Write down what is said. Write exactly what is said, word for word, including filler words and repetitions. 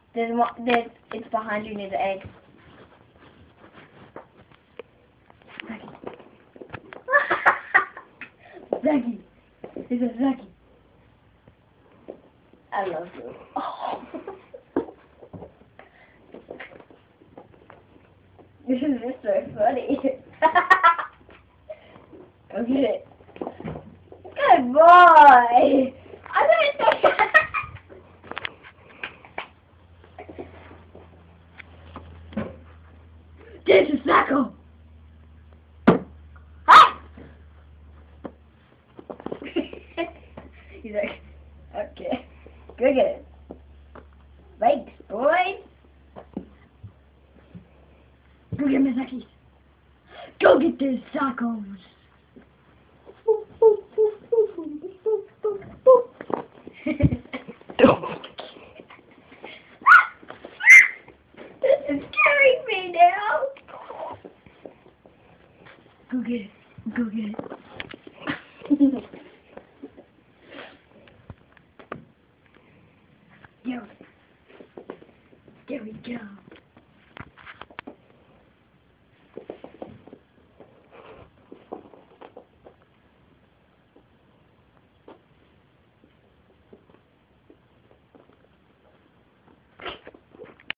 There's one, there's, it's behind you near the egg. Zaggy. It's a Zaggy. I love you. Oh. This is just so funny. Go get it. Good boy. I'm gonna say This is Sacco. Hi. He's like, okay, go get it. Thanks, boy. Go get my Zackies. Go get those Saccos. It's scaring me now. Go get it. Go get it. Yo. There we go.